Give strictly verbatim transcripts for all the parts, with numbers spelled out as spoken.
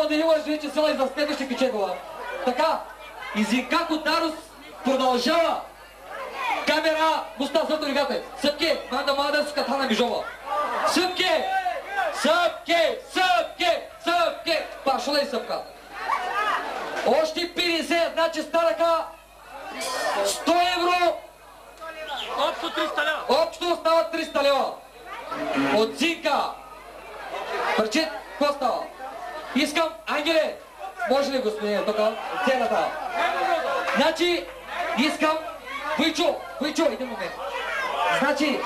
Няма да има вече села и за следващия Кичегова. Така, Извинка Котарус продължава. Камера, Муста Зато регата. Съпке, Манда Мада с Катана Бижова. Съпке! Съпке! Съпке! Съпке! Пашла и съпка. Още петдесет, значи станаха сто евро. Общо триста лева. Общо стават триста лева. От Зинка. Прочит, какво става? Искам, Ангеле, може ли господин тук, цената? Значи, искам, Войчо, Войчо, един момент. Значи,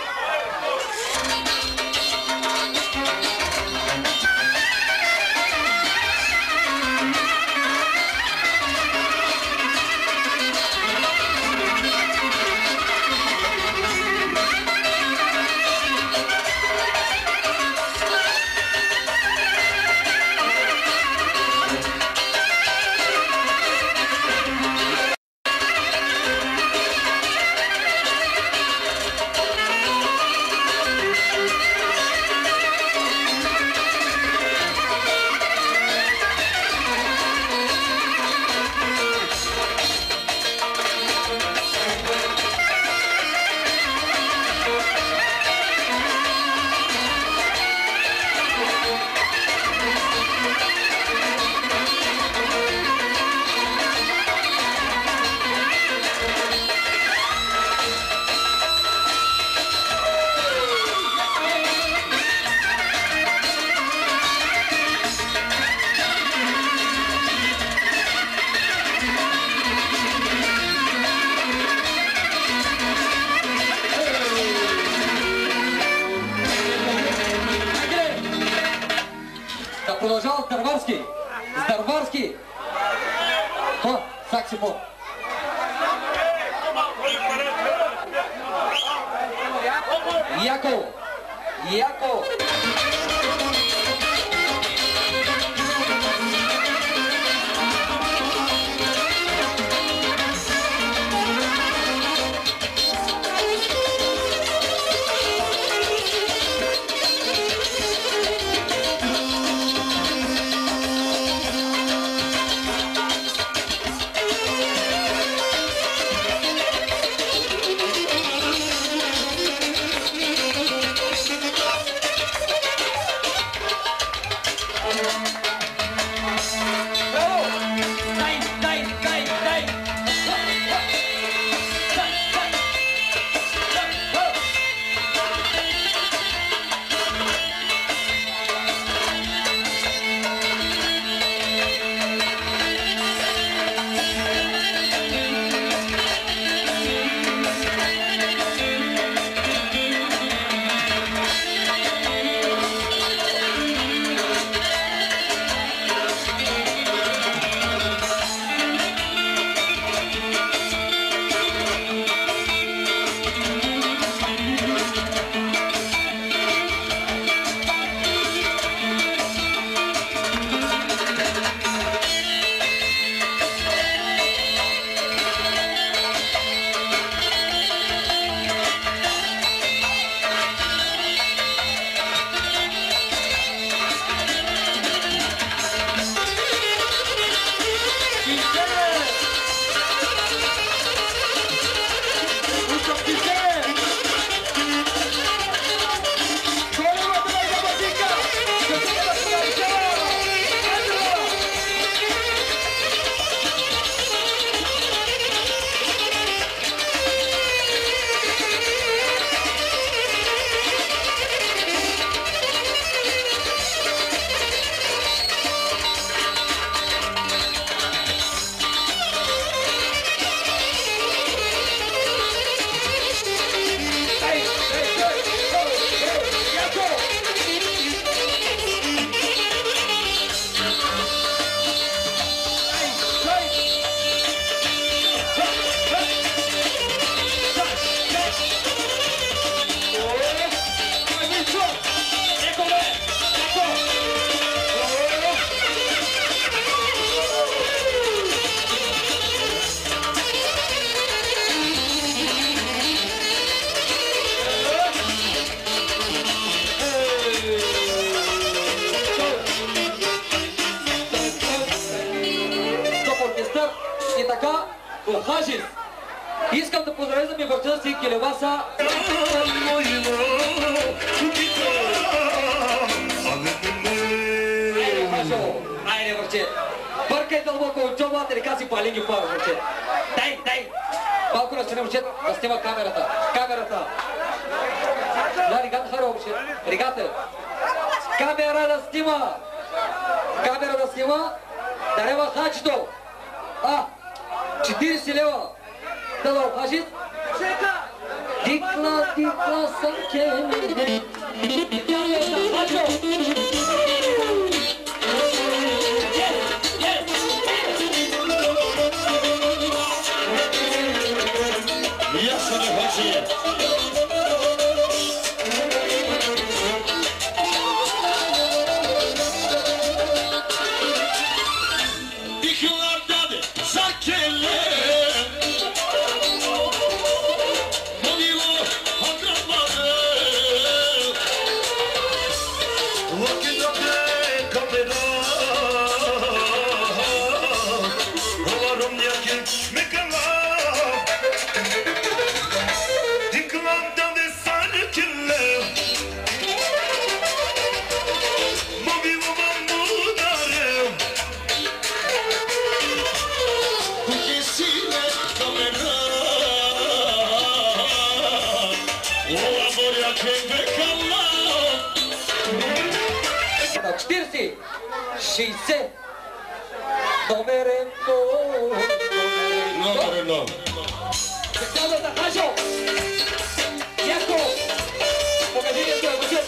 продължава с Дърварски. С Дърварски. Ха, саксифон. Яко. Яко. Искам да поздравя за ми върча си Келеваса. Айде, върче. Бъркай дълбоко от джобата, река си пали ги пара, върче. Дай, дай. Малко настрани, върче, да снима камерата. Камерата. Да, регата хара, върче. Регата. Камера да снима. Камера да снима. Дарева хачето. А, четиридесет лева. Да да обхажиш? Дикла, дикла съм кеме. Хачо. Ясно не хачи. шейсет. Номер едно. Номер едно. Секундата, Хашо! Яко! Покажи ми това, въче!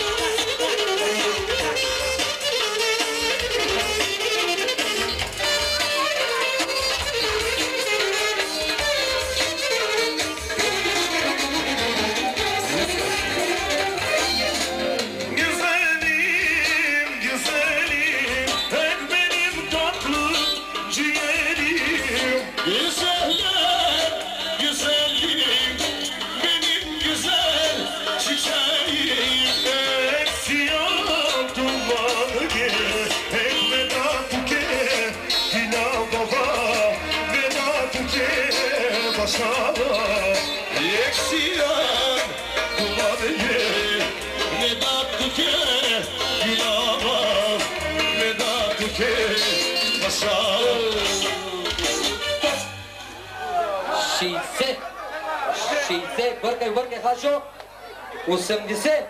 шейсет. шейсет. Бъркай, бъркай, Хашо. осемдесет.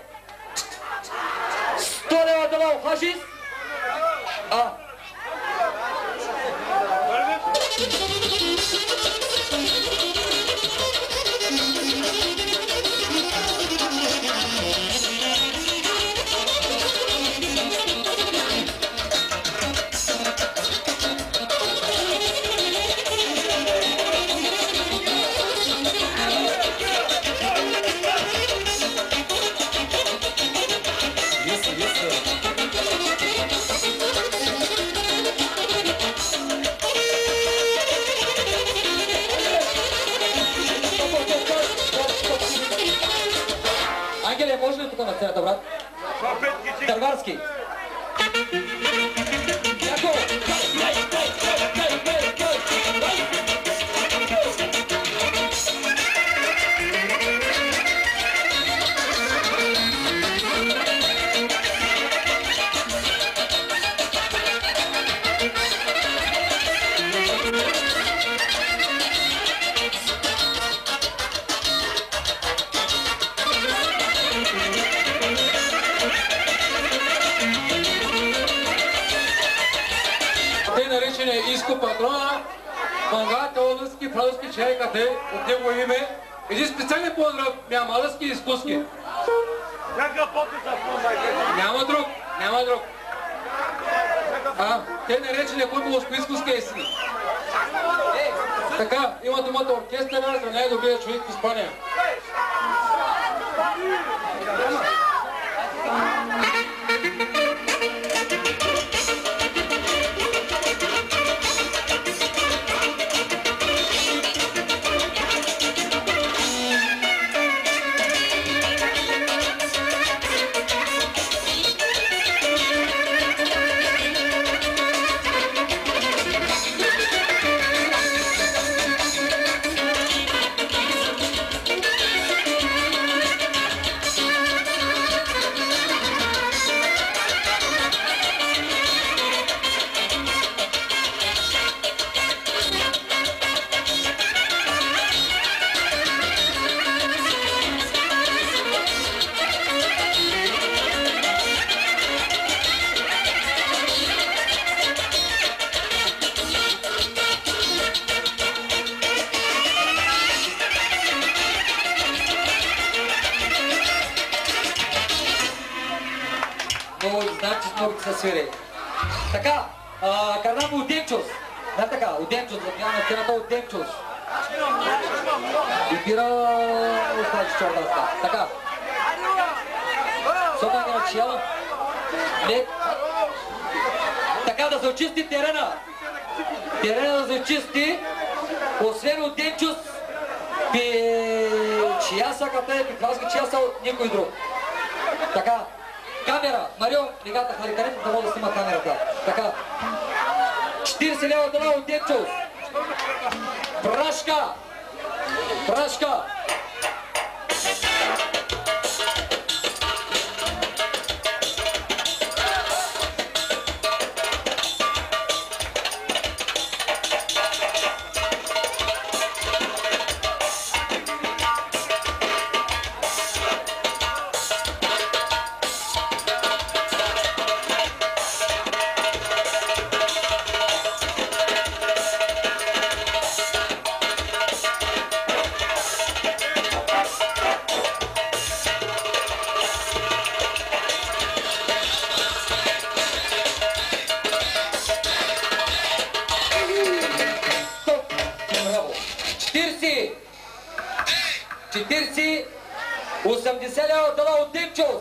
сто лева дала ухажиш. А. Ангеле, може ли тук на сцената, брат? Дърварски. Яко! Иско патрона, Мангата Олънски, Фрадовски чайкате, от него име. Един специален поздрав, няма Малъски изкуски. Няма друг, няма друг. А, те наречени Кутболско изкуски е си. Така, има думата оркестъра за най-добрия човек в Испания. ногите се свири. Така, Карнамо от Демчус. Не така, от Демчус, запняна на стената от Демчус. И бира остава Чордаска. Така. Соба не начала. Не. Така да се очисти терена. Терена да се очисти. Освен от Демчус, чия са ката е, Петровски, чия са никой друг. Така. Камера. Марио, лигата харикарите да може да снима камерата. Така. четиридесет лева дала от Демчус. Прашка. Прашка. четиридесет, осемдесет лева дала от Демчус.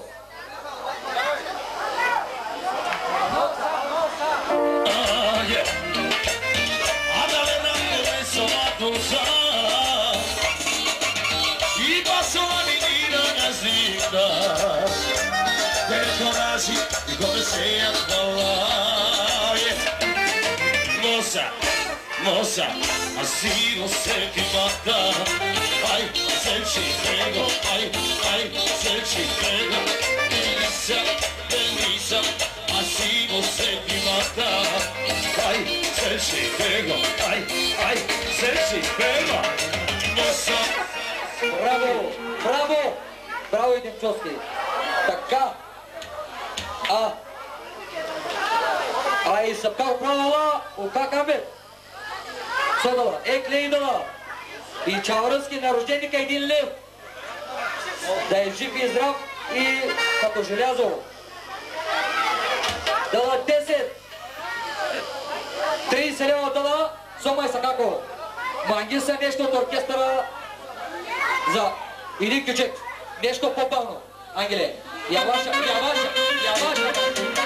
Moça, assim você que mata. Ai, se eu te pego, ai, ai, se eu te pego. Delícia, delícia, assim você que mata. Ai, se eu te pego, ai, ai, se eu te pego. Moça. Браво, браво, браво и Демчовски. Така. А. Ай, съпка управила, ока камер. Содала, екле идала. И Чаврънски на рожденика един лев. Да е жив и здрав и като желязо. Дала десет. тридесет лева дала Сома Исакако. Манги са нещо от оркестъра за Илин Кючек. Нещо по-бавно. Ангеле, яваша, яваша, яваша.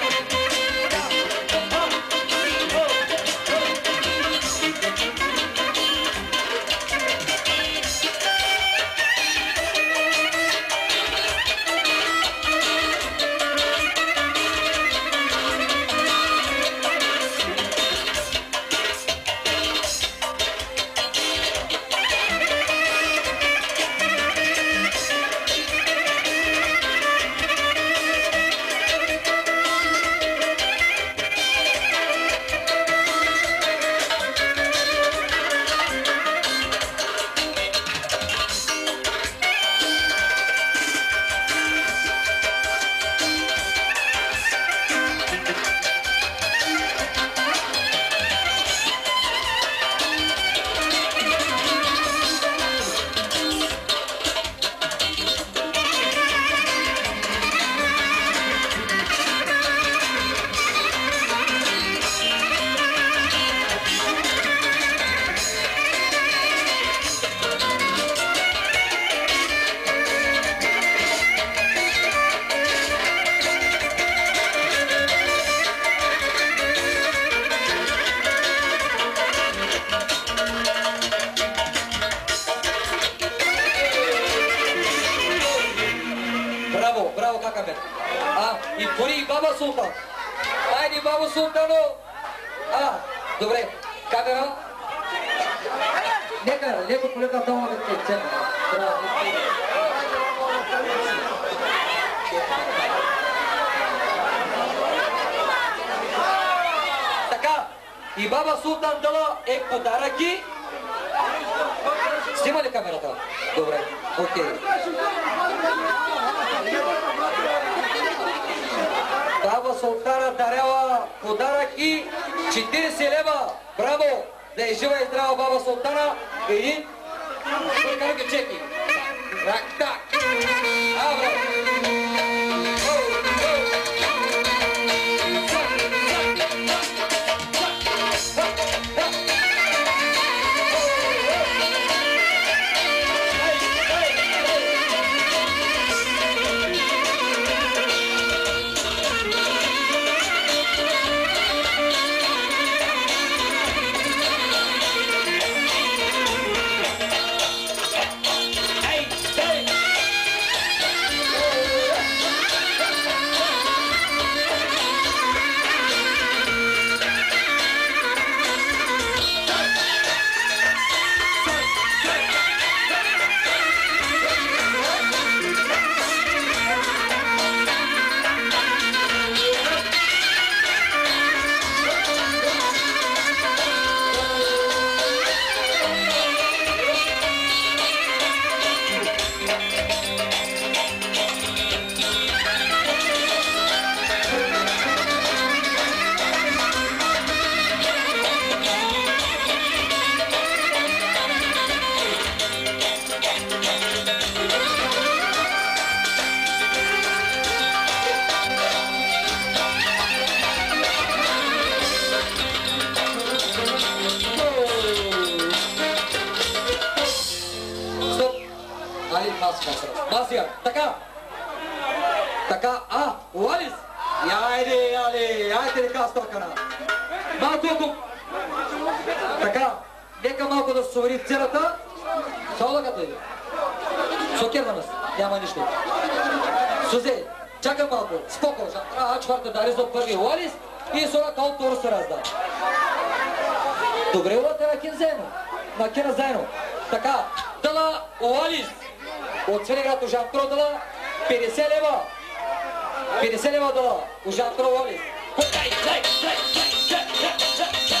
Добре, камера. Нека, леко полека долу да те цена. Така, и баба Султан дала е подаръки. Снима ли камерата? Добре, окей. Баба Султана дарява подарък и четиридесет лева. Браво! Да е жива и здрава баба Султана. Един прекарка чеки. Так, так. А, браво! Али, маска, маска. Така. Така, а, Уалис. Айде, али, айде ли кастокана. Малко е тук. Така, нека малко да се совери в целата. Солаката е. Сокерна нас, няма нищо. Сузе, чакай малко, споко, а чварта дари за първи Уалис и сора кал второ се разда. Добре, улата на кин заедно. На кина заедно. Така, дала Уалис. От Цвениград у Жантро дала петдесет лева. петдесет лева дала у Жантро Уалис. Дай, дай, дай, дай, дай, дай, дай.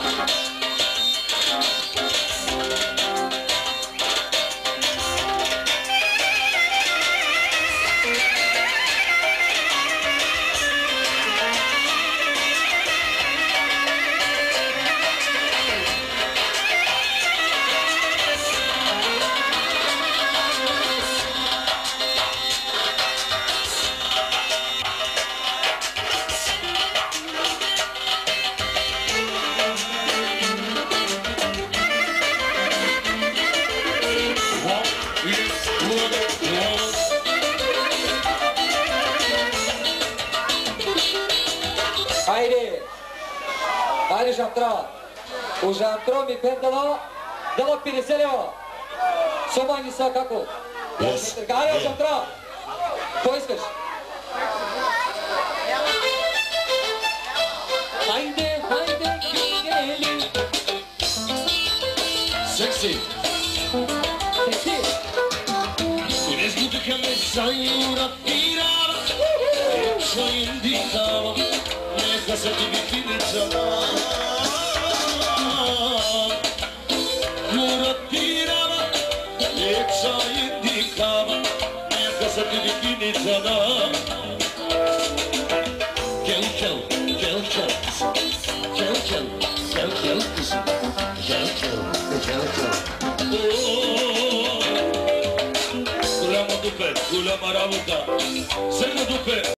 Айде! Айде, Жантро! У Жантро ми бе дала, дала петдесет лева. Сома ни са како? Yes. Айде, Жантро! Кой искаш? Хайде, хайде, гели! Секси! Секси! Eres mucho que me sale una tirada. Soy indicado. Casa di vicinanza Loro tirava e ci indicava Mia casa di vicinanza Kel, kel, kel, kel Kel, kel, kel, kel Kel, kel, kel, kel Gulama dupe, gulama ravuta Sena dupe